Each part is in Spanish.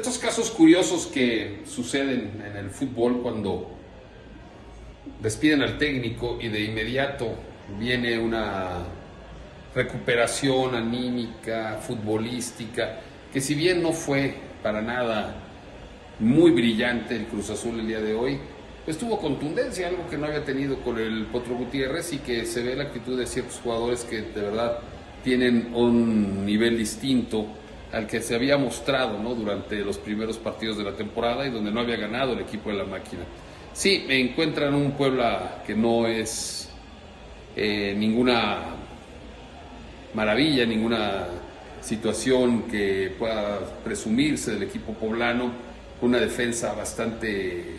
estos casos curiosos que suceden en el fútbol cuando despiden al técnico y de inmediato viene una recuperación anímica, futbolística, que si bien no fue para nada muy brillante el Cruz Azul el día de hoy, pues tuvo contundencia, algo que no había tenido con el Potro Gutiérrez, y que se ve la actitud de ciertos jugadores que de verdad tienen un nivel distinto al que se había mostrado, ¿no?, durante los primeros partidos de la temporada y donde no había ganado el equipo de la máquina. Sí, me encuentran un Puebla que no es ninguna maravilla, ninguna situación que pueda presumirse del equipo poblano, una defensa bastante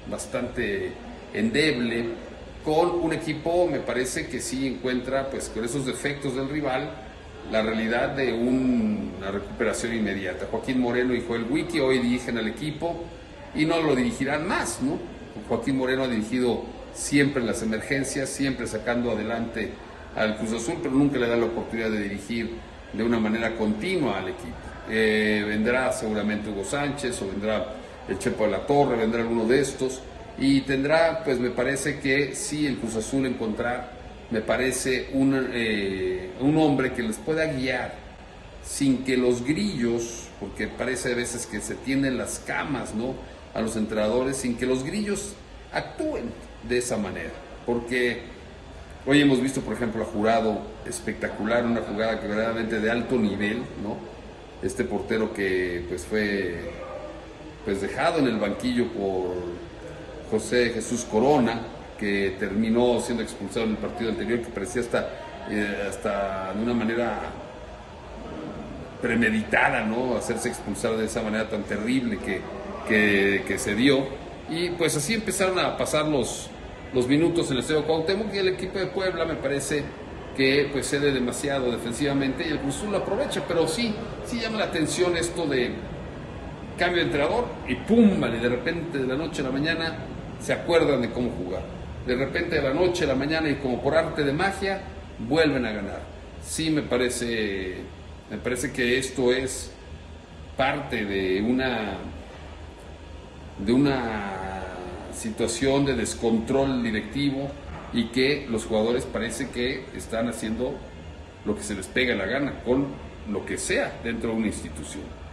endeble, con un equipo, me parece que sí encuentra, pues con esos defectos del rival, la realidad de una recuperación inmediata. Joaquín Moreno y Joel Wiki hoy dirigen al equipo y no lo dirigirán más, ¿no? Joaquín Moreno ha dirigido siempre en las emergencias, siempre sacando adelante al Cruz Azul, pero nunca le da la oportunidad de dirigir de una manera continua al equipo. Vendrá seguramente Hugo Sánchez, o vendrá el Chepo de la Torre, vendrá alguno de estos, y tendrá, pues me parece que sí, el Cruz Azul encontrar, me parece, un hombre que les pueda guiar sin que los grillos, porque parece a veces que se tienden las camas, ¿no?, a los entrenadores, sin que los grillos actúen de esa manera. Porque hoy hemos visto, por ejemplo, a Jurado espectacular, una jugada que verdaderamente de alto nivel, ¿no? Este portero que pues fue dejado en el banquillo por José Jesús Corona, que terminó siendo expulsado en el partido anterior, que parecía hasta de una manera premeditada, ¿no?, hacerse expulsar de esa manera tan terrible que se dio. Y pues así empezaron a pasar los minutos en el Estadio Cuauhtémoc, y el equipo de Puebla me parece que pues cede demasiado defensivamente y el Cruz Azul lo aprovecha. Pero sí llama la atención esto de cambio de entrenador y pum, vale, de repente de la noche a la mañana se acuerdan de cómo jugar. De repente de la noche a la mañana, y como por arte de magia, vuelven a ganar. Sí, me parece que esto es parte de una situación de descontrol directivo, y que los jugadores parece que están haciendo lo que se les pega la gana con lo que sea dentro de una institución.